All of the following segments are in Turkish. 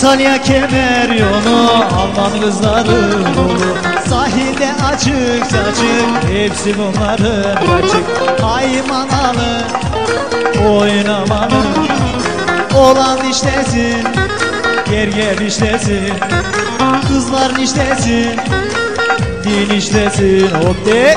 Antalya kemer yolu, Alman kızları dolu. Sahilde açık saçık, hepsi bunların kaçık. Haymanalı, oynamalı, olan işlesin, gerger işlesin. Kızlar işlesin, din işlesin, hop de.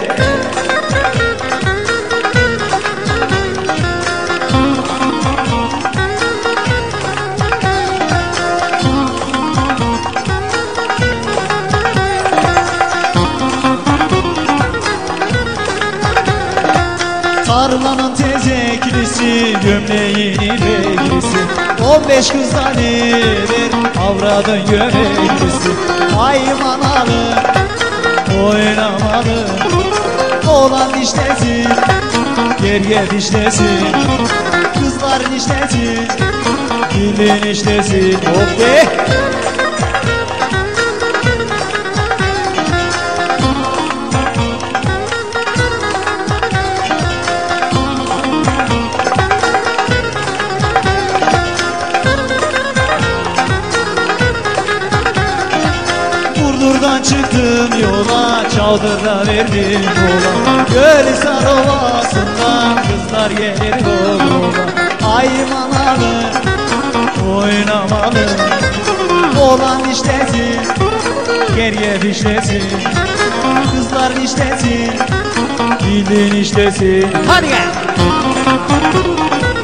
Tarlanın tezeklisi, gömleğini beklisi. 15 kızdan ver, avradın göreklisi. Haymanalı, oynamalı, olan işlesin, gerger işlesin. Kızlar işlesin, dilin işlesin, hop de. Buradan çıktım yola, Çavdır'a verdim yola. Gölhisar Ovası'ndan kızlar gelir yola. Haymanalı, oynamalı, olan işlesin, gerger işlesin. Kızlar işlesin, dilin işlesin. Hadi gel.